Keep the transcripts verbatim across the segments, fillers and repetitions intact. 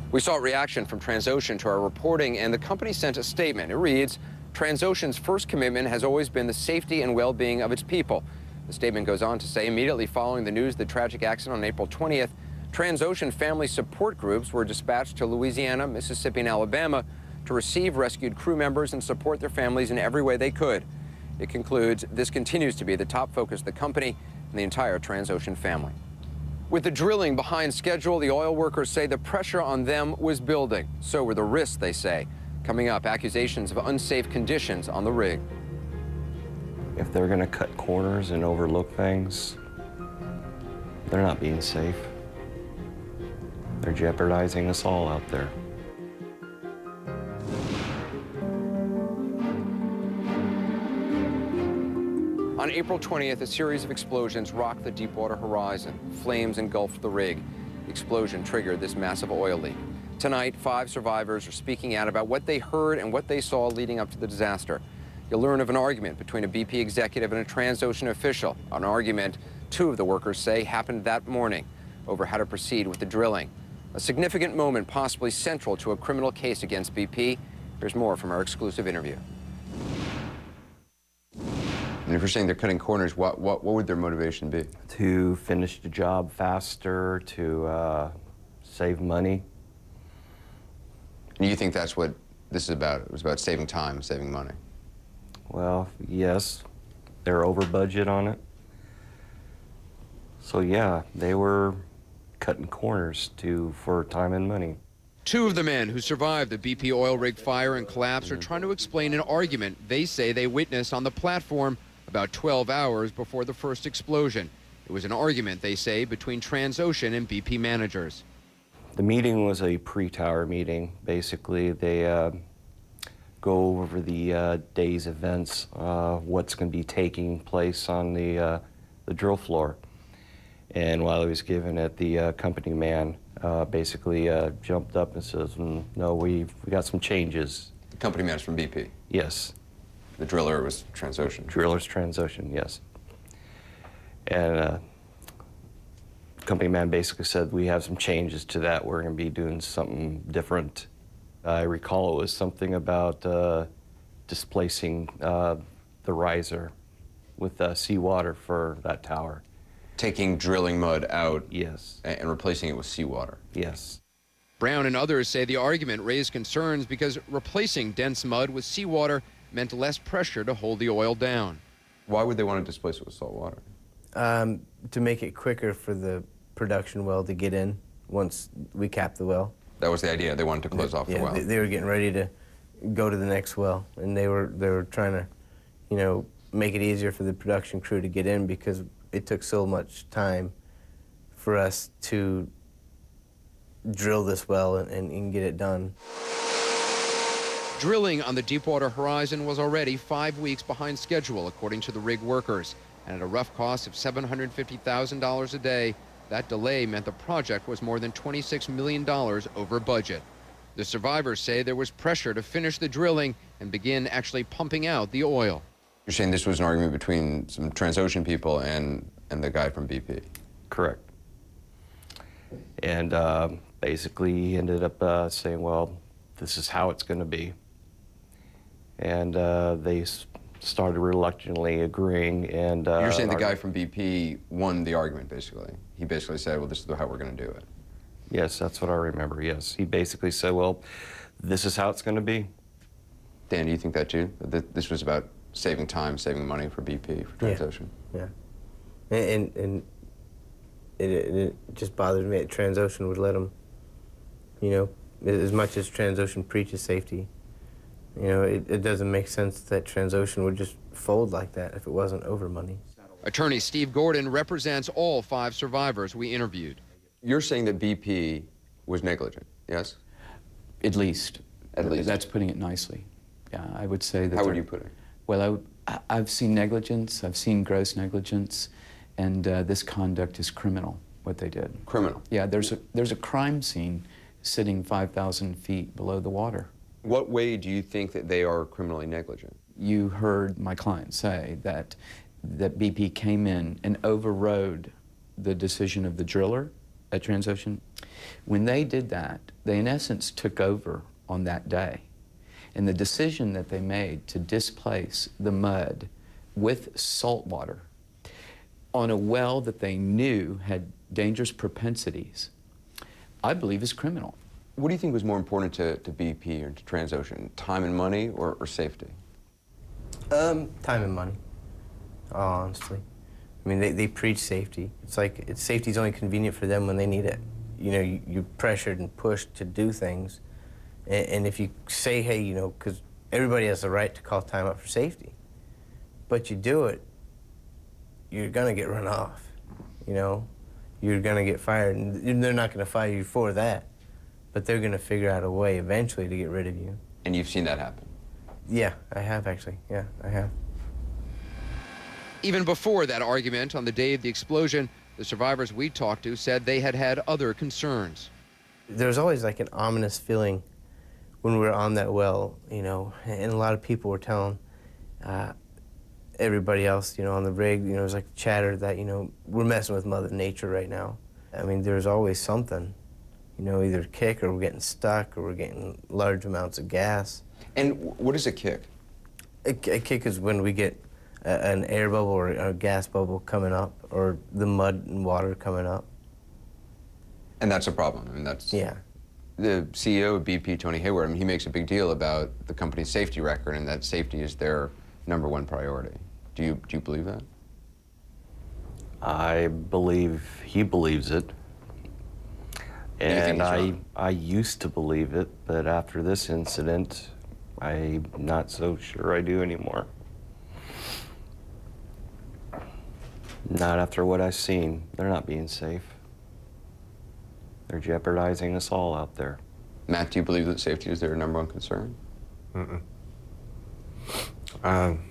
We saw a reaction from Transocean to our reporting, and the company sent a statement. It reads, Transocean's first commitment has always been the safety and well-being of its people. The statement goes on to say, immediately following the news of the tragic accident on April twentieth, Transocean family support groups were dispatched to Louisiana, Mississippi, and Alabama to receive rescued crew members and support their families in every way they could. It concludes, this continues to be the top focus of the company and the entire Transocean family. With the drilling behind schedule, the oil workers say the pressure on them was building. So were the risks, they say. Coming up, accusations of unsafe conditions on the rig. If they're going to cut corners and overlook things, they're not being safe. They're jeopardizing us all out there. On April twentieth, a series of explosions rocked the Deepwater horizon. Flames engulfed the rig. The explosion triggered this massive oil leak. Tonight, five survivors are speaking out about what they heard and what they saw leading up to the disaster. You'll learn of an argument between a B P executive and a Transocean official. An argument two of the workers say happened that morning over how to proceed with the drilling. A significant moment possibly central to a criminal case against B P. Here's more from our exclusive interview. And if you're saying they're cutting corners, what, what, what would their motivation be? To finish the job faster, to uh, save money. And you think that's what this is about? It was about saving time, saving money? Well, yes. They're over budget on it. So yeah, they were cutting corners to, for time and money. Two of the men who survived the B P oil rig fire and collapse are trying to explain an argument they say they witnessed on the platform about twelve hours before the first explosion. It was an argument, they say, between Transocean and B P managers. The meeting was a pre-tower meeting. Basically, they uh, go over the uh, day's events, uh, what's going to be taking place on the, uh, the drill floor. And while he was giving it, the uh, company man uh, basically uh, jumped up and says, mm, no, we've, we got some changes. The company man's from B P? Yes. The driller was Transocean? Driller's Transocean, yes. And uh, the company man basically said, we have some changes to that. We're going to be doing something different. I recall it was something about uh, displacing uh, the riser with uh, seawater for that tower. Taking drilling mud out? Yes. And replacing it with seawater? Yes. Brown and others say the argument raised concerns because replacing dense mud with seawater meant less pressure to hold the oil down. Why would they want to displace it with salt water? Um, to make it quicker for the production well to get in once we cap the well. That was the idea. They wanted to close off yeah, the well. They, they were getting ready to go to the next well, and they were they were trying to, you know, make it easier for the production crew to get in because it took so much time for us to drill this well and, and, and get it done. Drilling on the Deepwater horizon was already five weeks behind schedule, according to the rig workers. And at a rough cost of seven hundred fifty thousand dollars a day, that delay meant the project was more than twenty-six million dollars over budget. The survivors say there was pressure to finish the drilling and begin actually pumping out the oil. You're saying this was an argument between some Transocean people and, and the guy from B P? Correct. And uh, basically he ended up uh, saying, well, this is how it's going to be. And uh, they started reluctantly agreeing. And uh, you're saying the guy from B P won the argument, basically? He basically said, well, this is how we're going to do it. Yes, that's what I remember, yes. He basically said, well, this is how it's going to be. Dan, do you think that too? That this was about saving time, saving money for B P, for Transocean? Yeah. yeah. And, and it, it just bothers me that Transocean would let them, you know, as much as Transocean preaches safety. You know, it, it doesn't make sense that Transocean would just fold like that if it wasn't over money. Attorney Steve Gordon represents all five survivors we interviewed. You're saying that B P was negligent, yes? At least. At least. That's putting it nicely. Yeah, I would say that. How would you put it? Well, I would, I, I've seen negligence, I've seen gross negligence, and uh, this conduct is criminal, what they did. Criminal? Yeah, there's a, there's a crime scene sitting five thousand feet below the water. What way do you think that they are criminally negligent? You heard my client say that, that B P came in and overrode the decision of the driller at Transocean. When they did that, they in essence took over on that day. And the decision that they made to displace the mud with salt water on a well that they knew had dangerous propensities, I believe is criminal. What do you think was more important to, to B P or to Transocean, time and money or, or safety? Um, time and money, honestly. I mean, they, they preach safety. It's like it's, safety's only convenient for them when they need it. You know, you, you're pressured and pushed to do things. And, and if you say, hey, you know, because everybody has the right to call time out for safety, but you do it, you're going to get run off, you know? You're going to get fired, and they're not going to fire you for that, but they're going to figure out a way eventually to get rid of you. And you've seen that happen? Yeah, I have actually. Yeah, I have. Even before that argument on the day of the explosion, the survivors we talked to said they had had other concerns. There's always like an ominous feeling when we were on that well, you know, and a lot of people were telling uh, everybody else, you know, on the rig, you know, it was like chatter that, you know, we're messing with Mother Nature right now. I mean, there's always something, you know, either kick or we're getting stuck or we're getting large amounts of gas. And what is a kick? A, a kick is when we get a, an air bubble or a gas bubble coming up or the mud and water coming up. And that's a problem. I mean, that's... Yeah. The C E O of B P, Tony Hayward, I mean, he makes a big deal about the company's safety record and that safety is their number one priority. Do you, do you believe that? I believe he believes it. And I, I used to believe it, but after this incident, I'm not so sure I do anymore. Not after what I've seen. They're not being safe. They're jeopardizing us all out there. Matt, do you believe that safety is their number one concern? Mm-mm. Um,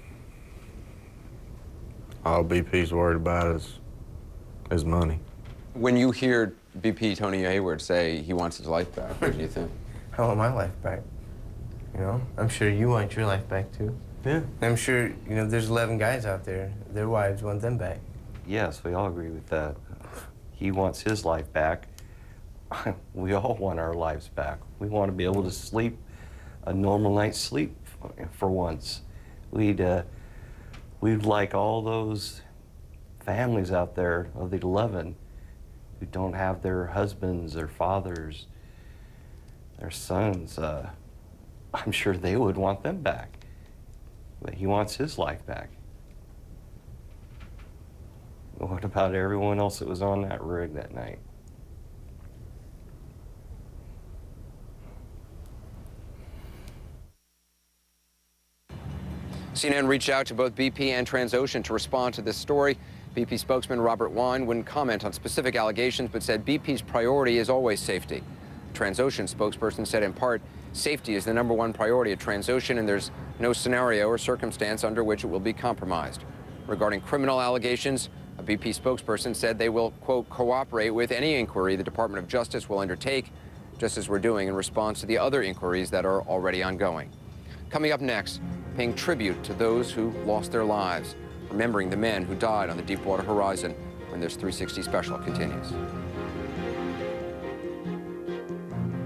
all B P's worried about is, is money. When you hear B P Tony Hayward say he wants his life back, what do you think? I want my life back. You know, I'm sure you want your life back too. Yeah. I'm sure, you know, there's eleven guys out there, their wives want them back. Yes, we all agree with that. He wants his life back. We all want our lives back. We want to be able to sleep a normal night's sleep for once. We'd, uh, we'd like all those families out there of the eleven who don't have their husbands, their fathers, their sons. Uh, I'm sure they would want them back. But he wants his life back. What about everyone else that was on that rig that night? C N N reached out to both B P and Transocean to respond to this story. B P spokesman Robert Wine wouldn't comment on specific allegations, but said B P's priority is always safety. The Transocean spokesperson said in part, safety is the number one priority at Transocean, and there's no scenario or circumstance under which it will be compromised. Regarding criminal allegations, a B P spokesperson said they will, quote, cooperate with any inquiry the Department of Justice will undertake, just as we're doing in response to the other inquiries that are already ongoing. Coming up next, paying tribute to those who lost their lives, remembering the men who died on the Deepwater horizon when this three sixty special continues.